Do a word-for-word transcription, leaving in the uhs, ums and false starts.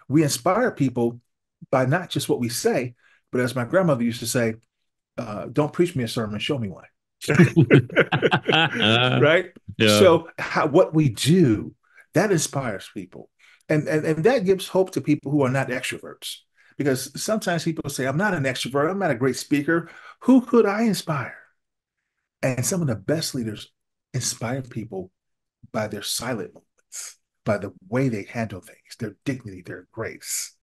We inspire people by not just what we say, but as my grandmother used to say, uh, don't preach me a sermon, show me one. Right? Yeah. So how, what we do, that inspires people. And, and, and that gives hope to people who are not extroverts. Because sometimes people say, I'm not an extrovert, I'm not a great speaker. Who could I inspire? And some of the best leaders inspire people by their silent moments, by the way they handle things, their dignity, their grace.